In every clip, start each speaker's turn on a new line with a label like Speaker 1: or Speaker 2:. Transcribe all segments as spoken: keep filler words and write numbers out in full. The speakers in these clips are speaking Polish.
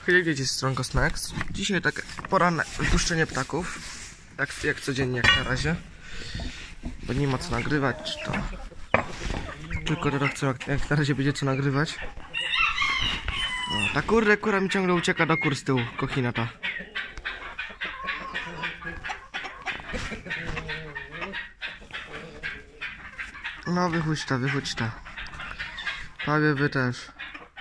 Speaker 1: Hej, wiecie, Strongo Snacks. Dzisiaj tak poranne wypuszczenie ptaków. Jak, jak codziennie, jak na razie. Bo nie ma co nagrywać, czy to... Tylko teraz co, jak, jak na razie będzie co nagrywać. No, ta kurde, kura mi ciągle ucieka do kur z tyłu. Kochina ta. No wychódź ta, wychódź ta. Prawie wy też.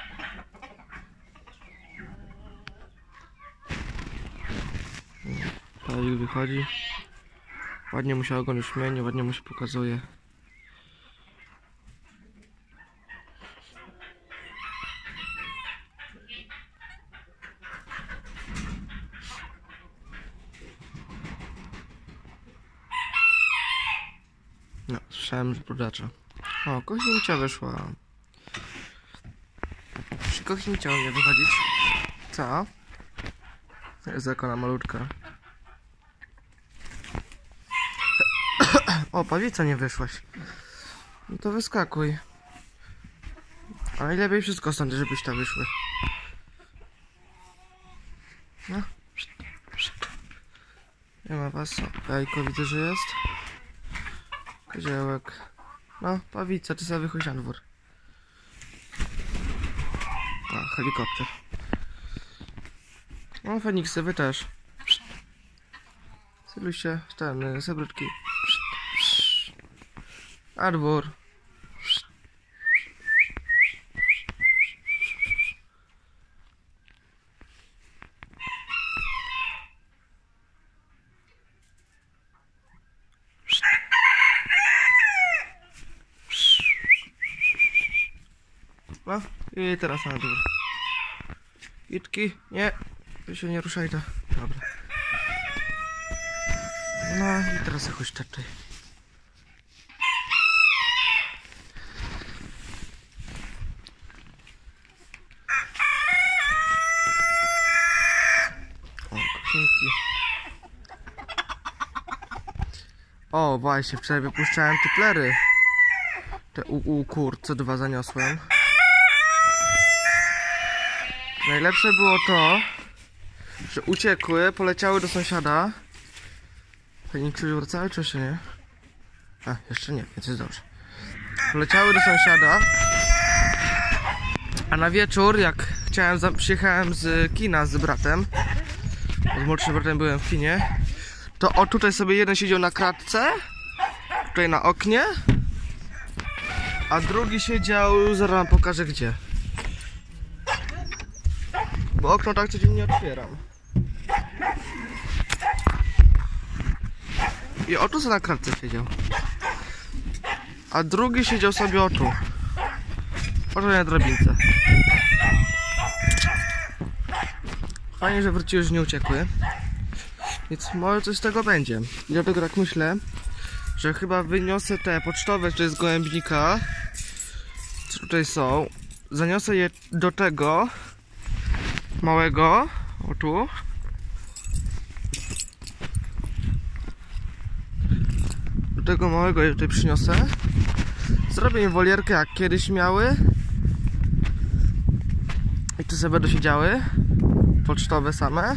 Speaker 1: Pawik wychodzi. Ładnie mu się ogon już mieni, ładnie mu się pokazuje. No, słyszałem, że brudacza. O, kochimcia wyszła. Przy kochimcia umie wychodzić. Co? Jest jak ona malutka. O, pawica nie wyszłaś. No to wyskakuj. A najlepiej wszystko stąd, żebyś tam wyszły. No. Nie ma was. O, jajko widzę, że jest. Koziołek. No, pawica, ty sobie wychodź na dwór. A, helikopter. No, Feniksy, wy też. Sylusie, ten, sebryczki. A dwór. No i teraz na dwór. Itki, nie, ty się nie ruszaj, to. Dobra. No i teraz jakoś tutaj. O, kocinki. O, właśnie, wczoraj wypuszczałem typlery. Te u, u kur, co dwa zaniosłem. Najlepsze było to, że uciekły, poleciały do sąsiada. Feniksy już wracały, czy jeszcze nie? A, jeszcze nie, więc jest dobrze. Poleciały do sąsiada. A na wieczór, jak chciałem, przyjechałem z kina z bratem, z młodszym bratem byłem w kinie, to o tutaj sobie jeden siedział na kratce, tutaj na oknie, a drugi siedział, zaraz wam pokażę gdzie. Bo okno tak codziennie otwieram. I o tu sobie na kratce siedział. A drugi siedział sobie o tu. O tu na drabince. Fajnie, że wróciły, już nie uciekły. Więc może coś z tego będzie. I dlatego tak myślę, że chyba wyniosę te pocztowe, czy z gołębnika, co tutaj są. Zaniosę je do tego małego, o tu. Do tego małego je tutaj przyniosę. Zrobię im wolierkę jak kiedyś miały. I tu sobie będą siedziały. Pocztowe same.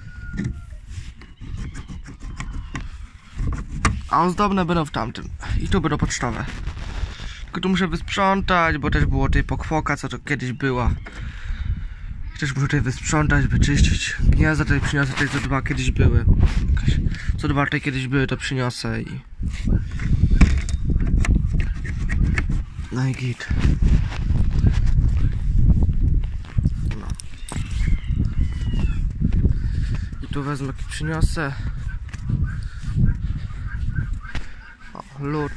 Speaker 1: A ozdobne będą w tamtym. I tu będą pocztowe. Tylko tu muszę wysprzątać, bo też było tej pokwoka, co to kiedyś była. Też muszę tutaj wysprzątać, wyczyścić. Gniazda tutaj przyniosę, tutaj co dwa kiedyś były. Co dwa tutaj kiedyś były, to przyniosę i... No i git. No. I tu wezmę, jaki przyniosę. O, lód.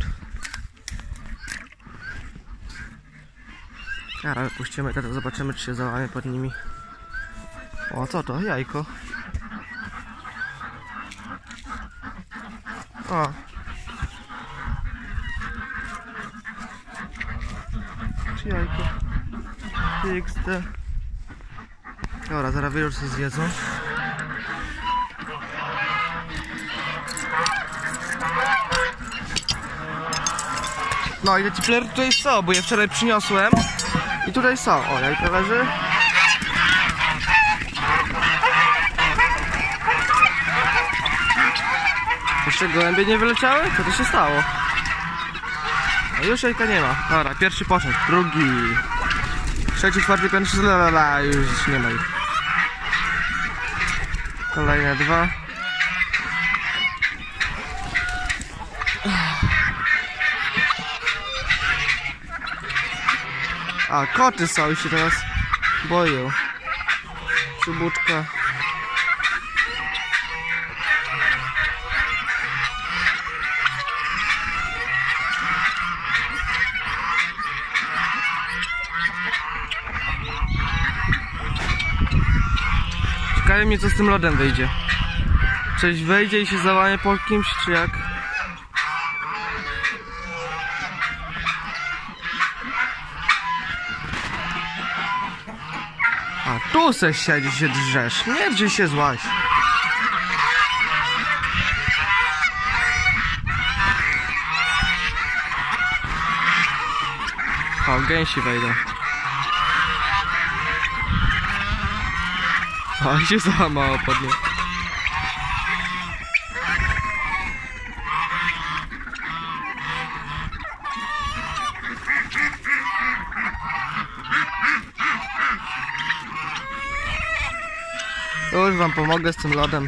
Speaker 1: Jara, wypuścimy, teraz zobaczymy, czy się załamie pod nimi. O, co to? Jajko. O. Czy jajko? X D. Dobra, zaraz wieczór się zjedzą. No i te ciplery tutaj są, bo je wczoraj przyniosłem. I tutaj są. O, jajka leży. Jeszcze gołębie nie wyleciały? Co to się stało? A już jajka nie ma. Dobra, pierwszy poszedł, drugi, trzeci, czwarty, piąty, szósty, lalala, już nie ma ich. Kolejne dwa. A, koty są i się teraz boją. Przybuczka. Ciekawe mnie, co z tym lodem wyjdzie. Coś wejdzie i się załamie po kimś, czy jak? A tu se siedzi, się drzesz. Nie drzyj się, złaś. O, gęsi wejdą. O, się załamało pod nie. Już wam pomogę z tym lodem.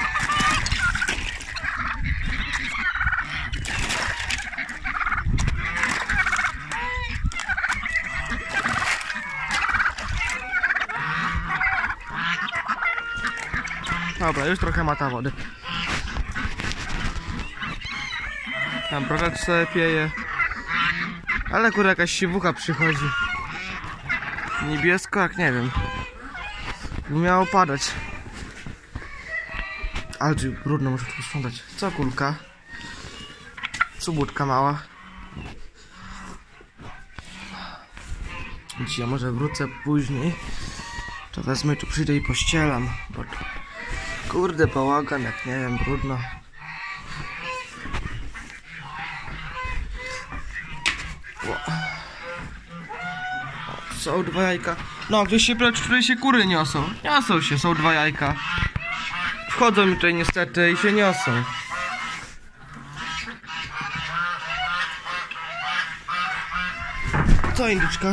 Speaker 1: Dobra, już trochę ma ta wody. Tam brożacz sobie pieje. Ale kurde, jakaś siwucha przychodzi. Niebiesko, jak nie wiem. Miało padać. Ale tu brudno, muszę to posprzątać. Co kulka? Subudka mała. Dzisiaj może wrócę później. To wezmę, tu przyjdę i pościelam. Bo to, kurde, bałagan, jak nie wiem, brudno. O, są dwa jajka. No, gdzieś się precz, tutaj się kury niosą. Niosą się, są dwa jajka. Wchodzą mi tutaj niestety i się niosą. Co, indyczka?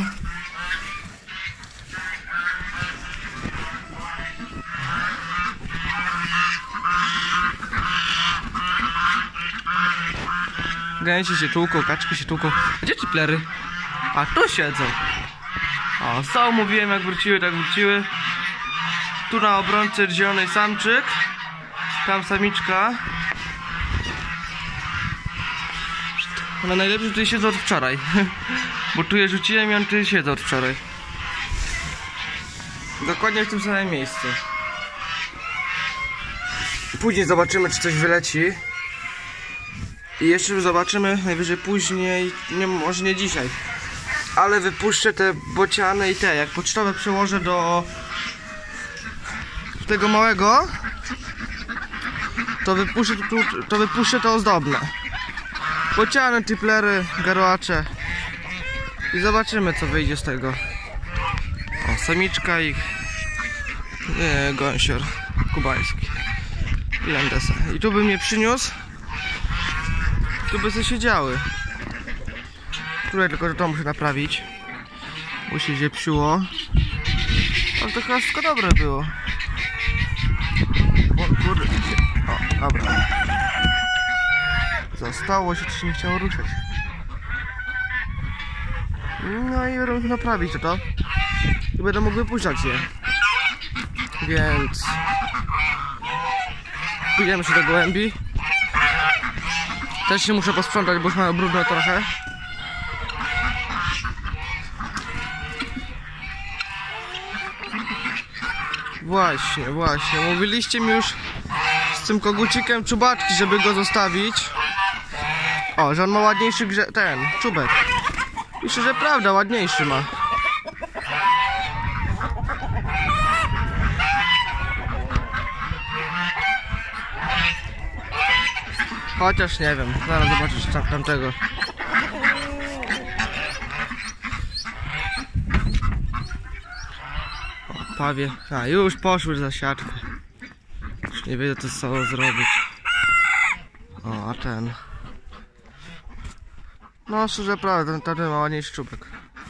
Speaker 1: Gęsi się tłuką, kaczki się tłuką. Gdzie ci plery? A tu siedzą. O, są, mówiłem, jak wróciły, tak wróciły. Tu na obrońce zielonej samczyk. Tam samiczka. One najlepiej tutaj siedzą od wczoraj. Bo tu je rzuciłem i on tutaj siedzą od wczoraj. Dokładnie w tym samym miejscu. Później zobaczymy, czy coś wyleci. I jeszcze zobaczymy najwyżej później, nie, może nie dzisiaj. Ale wypuszczę te bociany i te, jak pocztowe przełożę do tego małego, to wypuszczę to, to wypuszczę to ozdobne. Bociany, tiplery, garłacze. I zobaczymy, co wyjdzie z tego. O, samiczka ich. Nie, gąsior kubański. I landesa. I tu bym mnie przyniósł. Tu by sobie siedziały. Tutaj tylko, że to muszę naprawić. Musi się psiło. Ale to chyba wszystko dobre było. O kurde. O, dobra. Zostało się, czy się nie chciało ruszać. No i będę naprawić to, to. I będę mógł wypuszczać je. Więc pójdziemy się do gołębi. Też się muszę posprzątać, bo już mają brudno trochę. Właśnie, właśnie. Mówiliście mi już z tym kogucikiem czubaczki, żeby go zostawić. O, że on ma ładniejszy grze... ten, czubek. Myślę, że prawda, ładniejszy ma. Chociaż nie wiem, zaraz zobaczysz tam, tamtego. O, pawie. A, już poszły za siatkę. Już nie wiem, co z sobą zrobić. O, a ten... No, szczerze prawda, ten, ten ma ładniejszy czubek.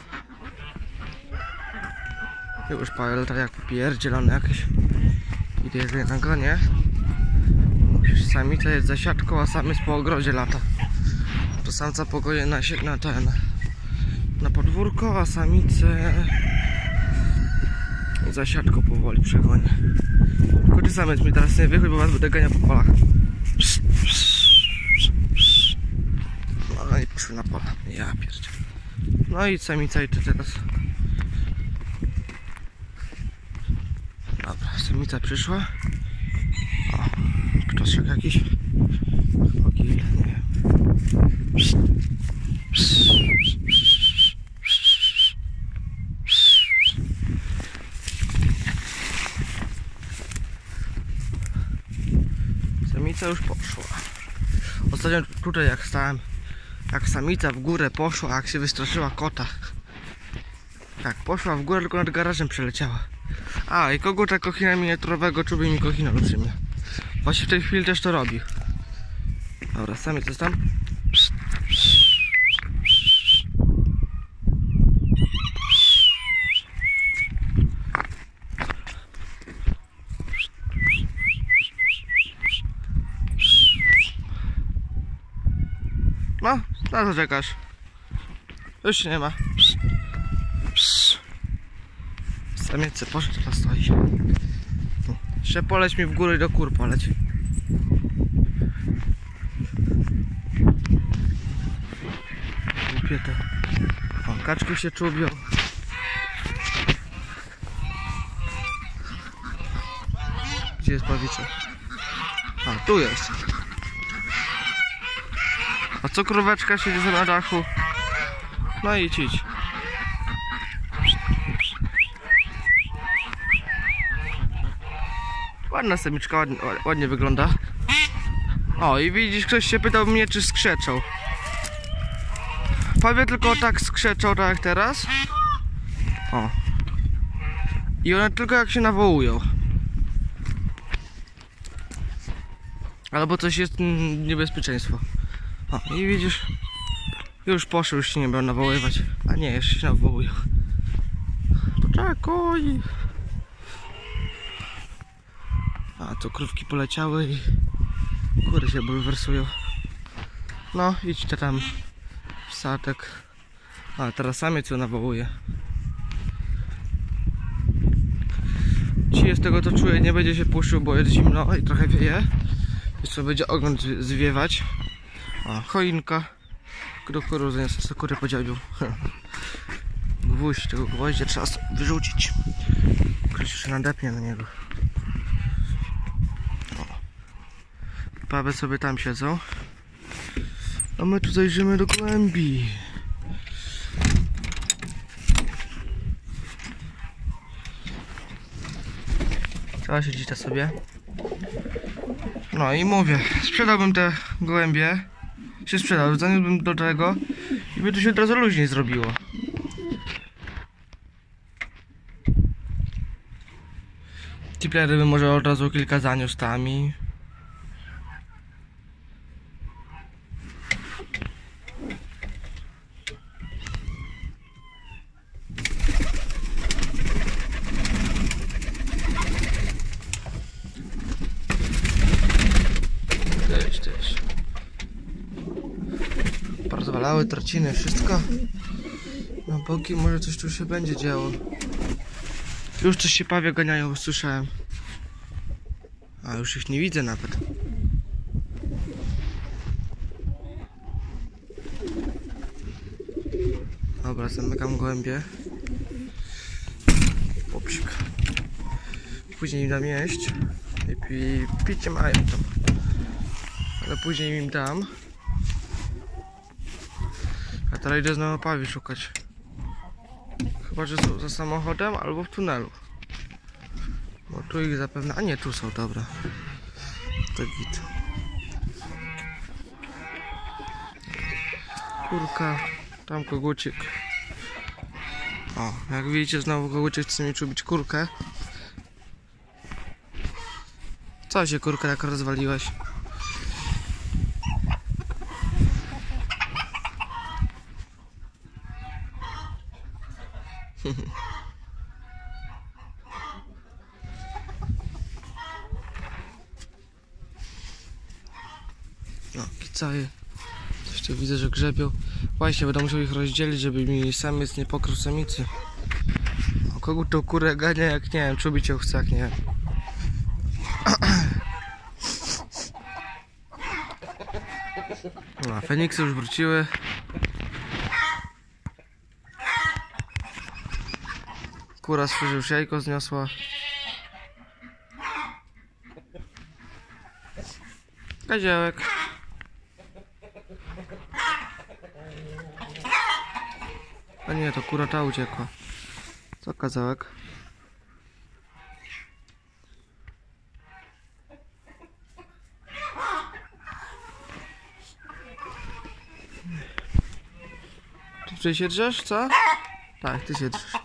Speaker 1: Już paleta jak popierdzielony jakieś. Idę je na gonie. Samica jest za siatką, a sam jest po ogrodzie lata. To samca pogoje na, na ten... na podwórko, a samicę... za siatką powoli przegonię. Tylko ty samiec mi teraz nie wychodź, bo was będę ganiał po polach. No i poszły na pola. Ja pierdzie. No i samica i ty teraz. Dobra, samica przyszła. O, ktoszek jakiś. Ogil, nie wiem. Samica już poszła. Ostatnio tutaj jak stałem, jak samica w górę poszła, jak się wystraszyła kota. Tak, poszła w górę, tylko nad garażem przeleciała. A, i koguta kochina miniaturowego czubie mi kochina olbrzymia. Właśnie w tej chwili też to robi. Dobra, samiec jest tam. No, na co czekasz? Już się nie ma. Samiec poszedł, teraz stoi. Jeszcze poleć mi w górę i do kur poleć. Głupie te. O, kaczki się czubią. Gdzie jest pawicze? A, tu jest. A co króweczka siedzi na dachu? No i idź, idź. Ładna samiczka, ładnie, ładnie wygląda. O, i widzisz, ktoś się pytał mnie, czy skrzeczał. Pawie tylko tak skrzeczał, tak jak teraz. O. I one tylko jak się nawołują. Albo coś jest mm, niebezpieczeństwo. O, i widzisz, już poszły, już się nie będą nawoływać. A nie, jeszcze się nawołują. Poczekaj. A, tu krówki poleciały i kury się bulwersują. No, idźcie tam w statek. A, teraz samiec ją nawołuje. Dzisiaj z tego to czuję, nie będzie się puszczył, bo jest zimno i trochę wieje. Jeszcze będzie ogon zwiewać. A, choinka. Do kukurydzy, niestety co kurę podziabił. Gwóźdź tego gwoździa trzeba wyrzucić. Ktoś już nadepnie na niego. Pawy sobie tam siedzą. A my tu zajrzymy do głębi. Cała siedzi ta sobie. No i mówię, sprzedałbym te gołębie. Się sprzedał, zaniósłbym do tego i by tu się od razu luźniej zrobiło. Tiplery by może od razu kilka zaniósł tam i... Też, też. Porozwalały trociny, wszystko. Na boki może coś tu się będzie działo. Już coś się pawie ganiają, słyszałem. A już ich nie widzę nawet. Dobra, zamykam gołębie. Popsik. Później im dam jeść. I pi picie mają tam. Ale później im dam. A teraz idę znowu pawi szukać. Chyba, że są za samochodem albo w tunelu. Bo tu ich zapewne... A nie, tu są, dobra. To git. Kurka. Tam kogucik. O, jak widzicie, znowu kogucik chce mi czubić kurkę. Co się, kurka, jak rozwaliłeś? No, kicaje. Coś tu widzę, że grzebią. Właśnie, będę musiał ich rozdzielić, żeby mi samiec nie pokrył samicy. O kogut tą kurę gania jak nie wiem, czy ubić ją chce, jak nie wiem. No, Feniksy już wróciły. Kura z że już jajko zniosła. Kaziołek. A nie, to kura ta uciekła. Co kazałek? Ty tutaj się drzesz, co? Tak, ty się drzesz.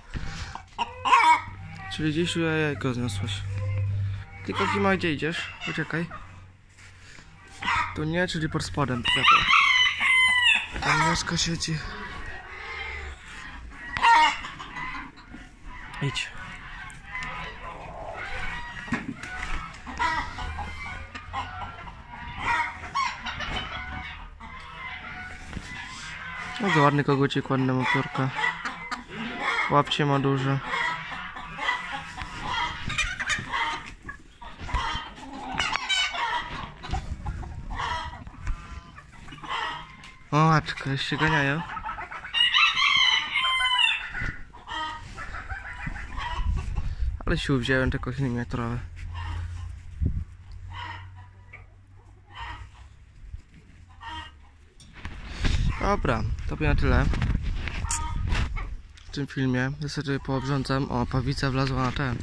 Speaker 1: Czyli gdzieś jajko zniosłeś. Tylko Fima, gdzie idziesz? Uciekaj. Tu nie, czyli pod spodem. Tam łaska siedzi. Idź. No to ładny kogucik, ładna motorka. Łapcie ma duże. O, łaczka, już się ganiają. Ale sił wziąłem te kochiny miniaturowe. Dobra, to by na tyle w tym filmie. Ja sobie poobrządzam. O, pawica wlazła na ten,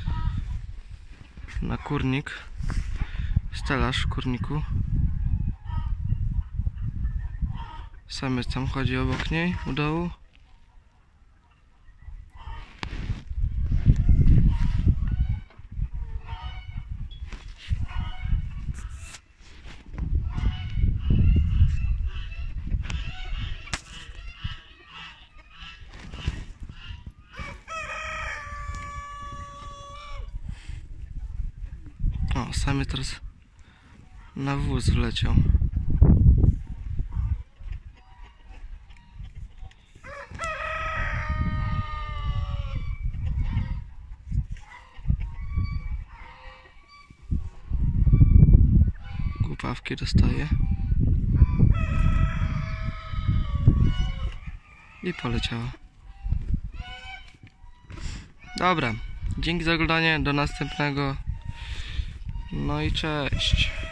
Speaker 1: na kurnik. Stelaż w kurniku. Samiec tam chodzi obok niej, u dołu. O, samiec teraz na wóz wleciał. Głupawki dostaje. I poleciała. Dobra, dzięki za oglądanie, do następnego. No i cześć.